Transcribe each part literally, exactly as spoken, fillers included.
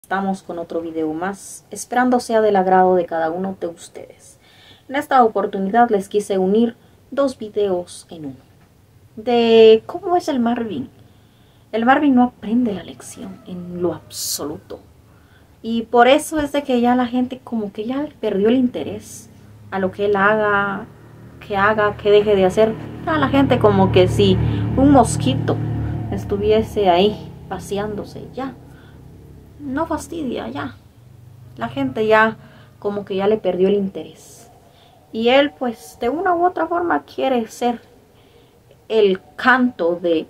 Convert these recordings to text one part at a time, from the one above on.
Estamos con otro video más, esperando sea del agrado de cada uno de ustedes. En esta oportunidad les quise unir dos videos en uno, de cómo es el Marvin. El Marvin no aprende la lección en lo absoluto, y por eso es de que ya la gente como que ya perdió el interés a lo que él haga, que haga, que deje de hacer. A la gente como que si un mosquito estuviese ahí paseándose, ya no fastidia, ya la gente ya como que ya le perdió el interés, y él pues de una u otra forma quiere ser el canto de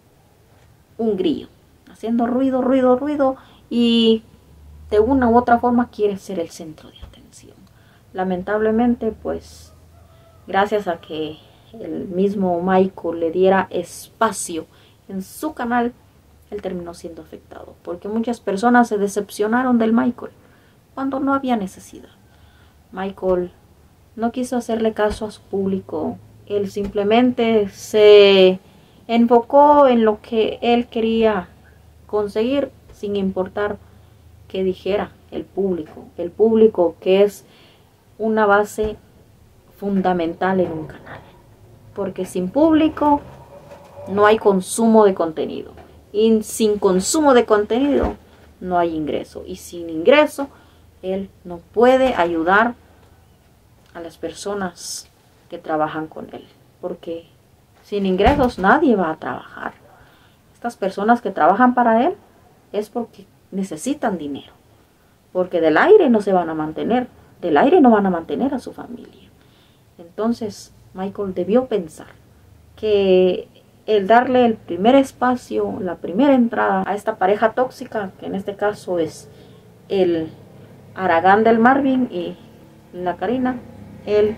un grillo, haciendo ruido, ruido, ruido, y de una u otra forma quiere ser el centro de atención. Lamentablemente, pues gracias a que el mismo Michael le diera espacio en su canal, él terminó siendo afectado, porque muchas personas se decepcionaron del Michael cuando no había necesidad. Michael no quiso hacerle caso a su público, él simplemente se enfocó en lo que él quería conseguir, sin importar qué dijera el público, el público que es una base fundamental en un canal, porque sin público no hay consumo de contenido. Y sin consumo de contenido no hay ingreso. Y sin ingreso, él no puede ayudar a las personas que trabajan con él. Porque sin ingresos nadie va a trabajar. Estas personas que trabajan para él es porque necesitan dinero. Porque del aire no se van a mantener. Del aire no van a mantener a su familia. Entonces, Michael debió pensar que el darle el primer espacio, la primera entrada a esta pareja tóxica, que en este caso es el Aragán del Marvin y la Karina, él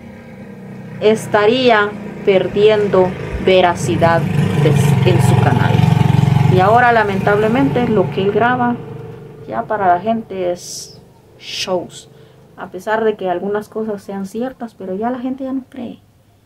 estaría perdiendo veracidad en su canal. Y ahora lamentablemente lo que él graba ya para la gente es shows, a pesar de que algunas cosas sean ciertas, pero ya la gente ya no cree.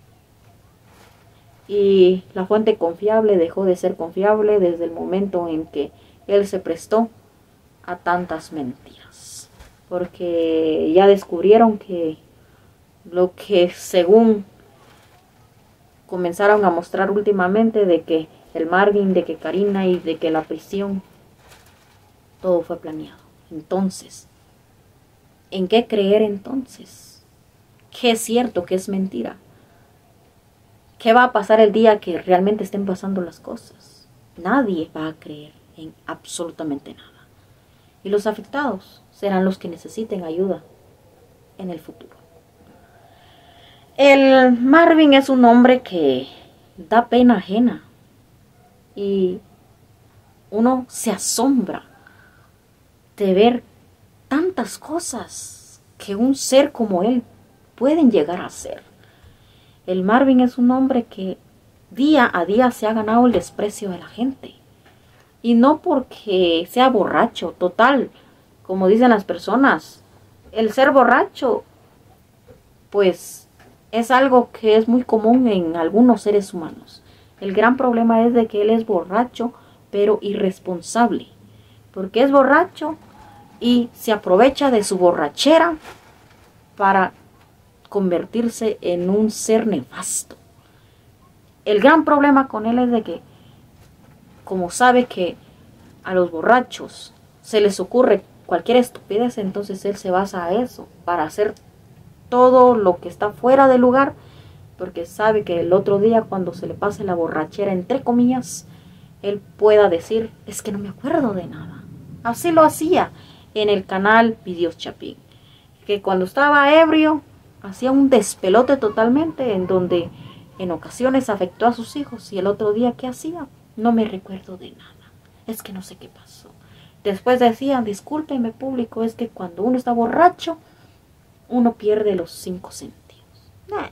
Y la fuente confiable dejó de ser confiable desde el momento en que él se prestó a tantas mentiras. Porque ya descubrieron que lo que según comenzaron a mostrar últimamente, de que el Marvin, de que Karina y de que la prisión, todo fue planeado. Entonces, ¿en qué creer entonces? ¿Qué es cierto, qué es mentira? ¿Qué va a pasar el día que realmente estén pasando las cosas? Nadie va a creer en absolutamente nada. Y los afectados serán los que necesiten ayuda en el futuro. El Marvin es un hombre que da pena ajena. Y uno se asombra de ver tantas cosas que un ser como él pueden llegar a hacer. El Marvin es un hombre que día a día se ha ganado el desprecio de la gente. Y no porque sea borracho, total, como dicen las personas. El ser borracho, pues, es algo que es muy común en algunos seres humanos. El gran problema es de que él es borracho, pero irresponsable. Porque es borracho y se aprovecha de su borrachera para convertirse en un ser nefasto. El gran problema con él es de que, como sabe que a los borrachos se les ocurre cualquier estupidez, entonces él se basa a eso para hacer todo lo que está fuera de lugar, porque sabe que el otro día, cuando se le pase la borrachera, entre comillas, él pueda decir: es que no me acuerdo de nada. Así lo hacía en el canal Videos Chapín, que cuando estaba ebrio hacía un despelote totalmente, en donde en ocasiones afectó a sus hijos, y el otro día, ¿qué hacía? No me recuerdo de nada, es que no sé qué pasó. Después decían: discúlpeme público, es que cuando uno está borracho, uno pierde los cinco sentidos. Nah.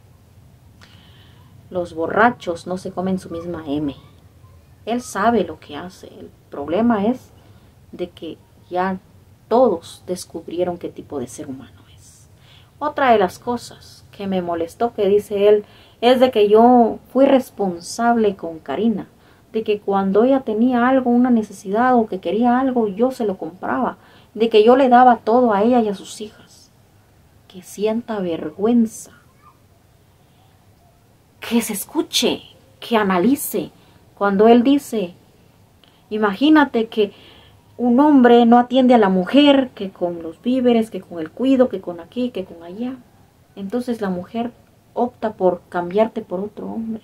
Los borrachos no se comen su misma M. Él sabe lo que hace. El problema es de que ya todos descubrieron qué tipo de ser humano es. Otra de las cosas que me molestó, que dice él, es de que yo fui responsable con Karina de que cuando ella tenía algo, una necesidad o que quería algo, yo se lo compraba, de que yo le daba todo a ella y a sus hijas. Que sienta vergüenza, que se escuche, que analice. Cuando él dice, imagínate que un hombre no atiende a la mujer, que con los víveres, que con el cuido, que con aquí, que con allá. Entonces la mujer opta por cambiarte por otro hombre.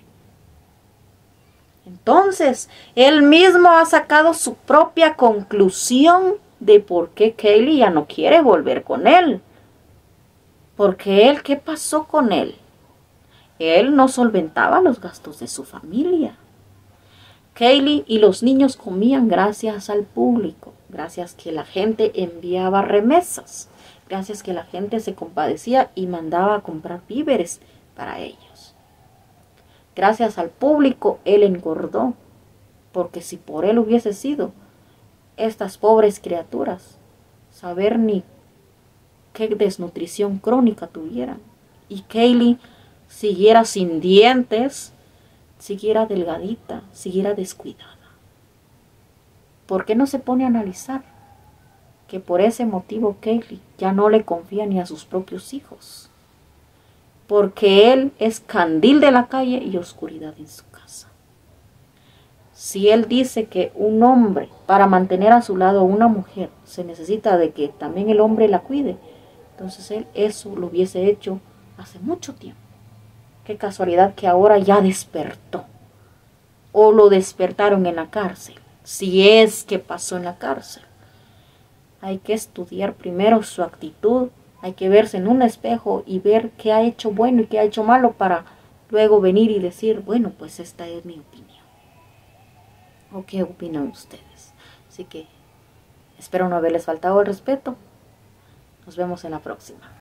Entonces, él mismo ha sacado su propia conclusión de por qué Kaylee ya no quiere volver con él. Porque él, ¿qué pasó con él? Él no solventaba los gastos de su familia. Kaylee y los niños comían gracias al público, gracias que la gente enviaba remesas, gracias que la gente se compadecía y mandaba a comprar víveres para ellos. Gracias al público él engordó, porque si por él hubiese sido, estas pobres criaturas, saber ni qué desnutrición crónica tuvieran. Y Kaylee siguiera sin dientes, siguiera delgadita, siguiera descuidada. ¿Por qué no se pone a analizar que por ese motivo Kaylee ya no le confía ni a sus propios hijos? Porque él es candil de la calle y oscuridad en su casa. Si él dice que un hombre, para mantener a su lado a una mujer, se necesita de que también el hombre la cuide, entonces él eso lo hubiese hecho hace mucho tiempo. Qué casualidad que ahora ya despertó. O lo despertaron en la cárcel, si es que pasó en la cárcel. Hay que estudiar primero su actitud, hay que verse en un espejo y ver qué ha hecho bueno y qué ha hecho malo para luego venir y decir, bueno, pues esta es mi opinión. ¿O qué opinan ustedes? Así que espero no haberles faltado el respeto. Nos vemos en la próxima.